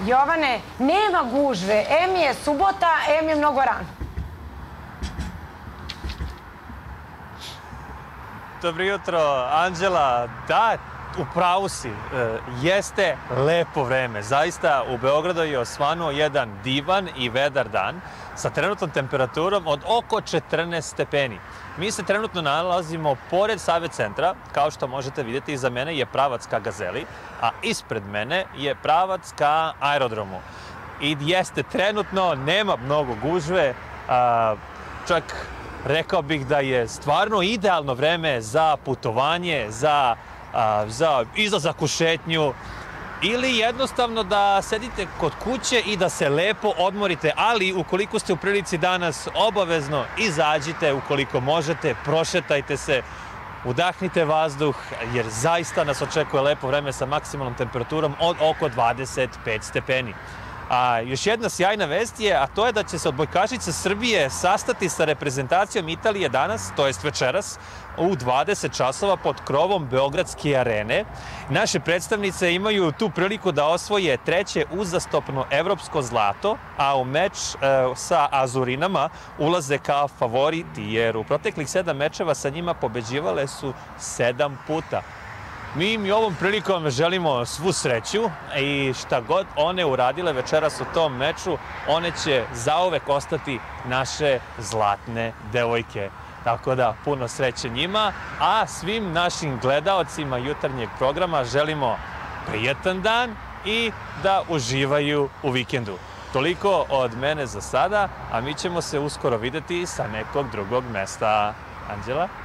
Jovane, nema gužve. Em je subota, em je mnogo rano. Dobro jutro, Anđela. Da, u pravu si. Jeste lepo vreme. Zaista, u Beogradu je osvanuo jedan divan i vedar dan sa trenutnom temperaturom od oko 14 stepeni. Mi se trenutno nalazimo pored Save centra. Kao što možete vidjeti, iza mene je pravac ka Gazeli, a ispred mene je pravac ka aerodromu. I jeste, trenutno nema mnogo gužve, čak rekao bih da je stvarno idealno vreme za putovanje, za izlazak u šetnju ili jednostavno da sedite kod kuće i da se lepo odmorite, ali ukoliko ste u prilici danas, obavezno izađite, ukoliko možete, prošetajte se, udahnite vazduh, jer zaista nas očekuje lepo vreme sa maksimalnom temperaturom od oko 25 stepeni. A još jedna sjajna vest je, a to je da će se odbojkašice Srbije sastati sa reprezentacijom Italije danas, to jest večeras, u 20 časova pod krovom Beogradske arene. Naše predstavnice imaju tu priliku da osvoje treće uzastopno evropsko zlato, a u meč sa Azurinama ulaze kao favoriti, jer u proteklih 7 mečeva sa njima pobeđivale su 7 puta. Mi im i ovom prilikom želimo svu sreću i šta god one uradile večeras u tom meču, one će zauvek ostati naše zlatne devojke. Tako da, puno sreće njima, a svim našim gledaocima jutarnjeg programa želimo prijetan dan i da uživaju u vikendu. Toliko od mene za sada, a mi ćemo se uskoro videti sa nekog drugog mesta. Anđela?